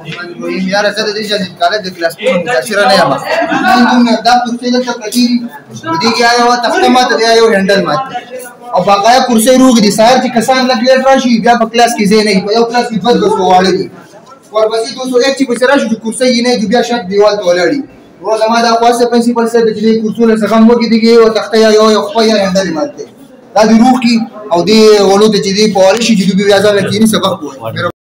المهم يا رجال دي جالس قالت لك كلاس متاثره نه ما عندهم دا کرسي له تکتيري ودي جايه و تخته ماته دی یو هندل ماته او باقایا کرسي روغ دي سار چې کسان لګ لیټ راشي بیا په کلاس کې زه نه په یو کلاس کې 200 واړه دي ورپسې 201 چې بچرا شو کرسي نه بیا شت دیوال ته ولاړی روز ما دا خاصه پرنسپل سره د دې کورسونه څخه مو کې دي او تخته یو خو یا هندل ماته دا دی روغ کی او دی ولود چې دی په اړه شي چې دوی بیا ځل کې نه سبق وایي